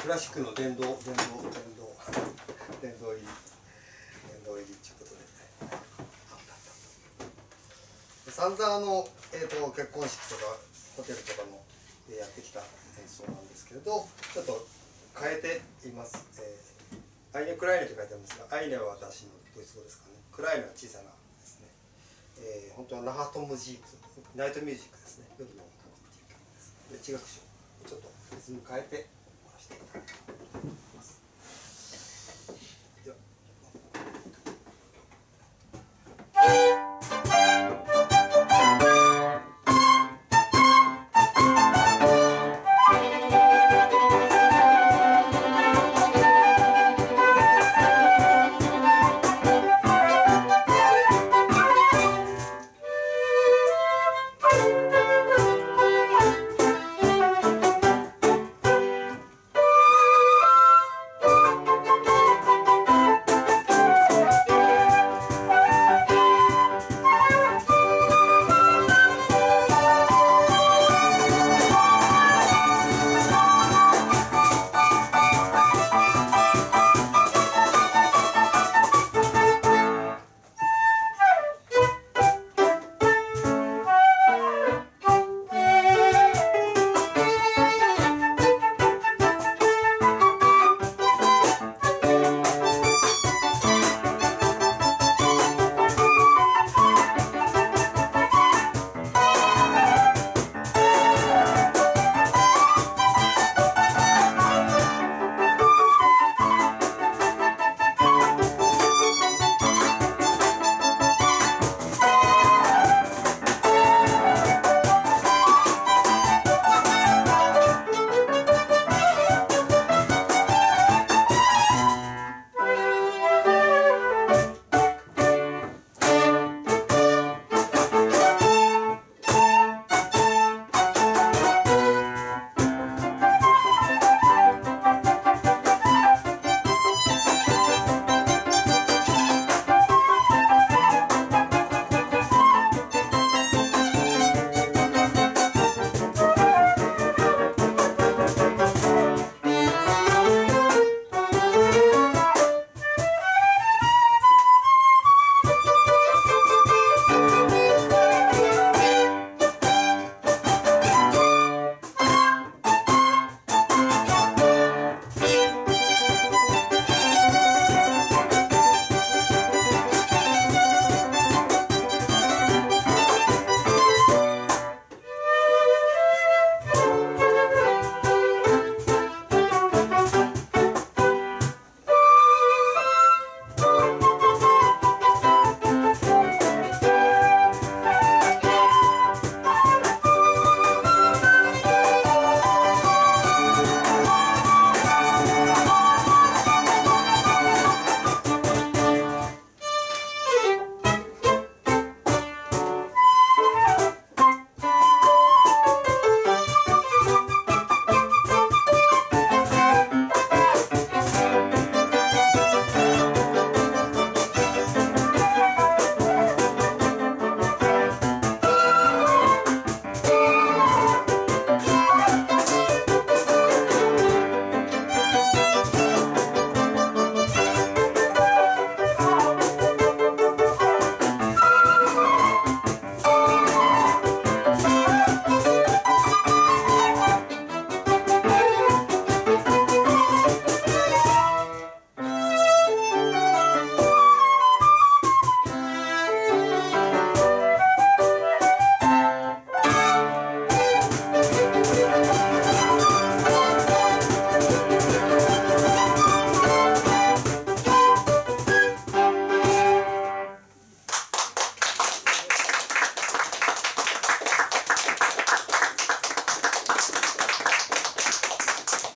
クラシックの殿堂入りっていうことで、散々結婚式とかホテルとかのでやってきた演奏なんですけれど、ちょっと変えています。アイネ・クライネと書いてあるんですが、アイネは私のドイツ語ですかね。クライネは小さなですね。本当はナハトムジーク、ナイトミュージックですね。夜の音楽っていう曲です。で、地楽章ちょっとリズム変えておらせていただきます。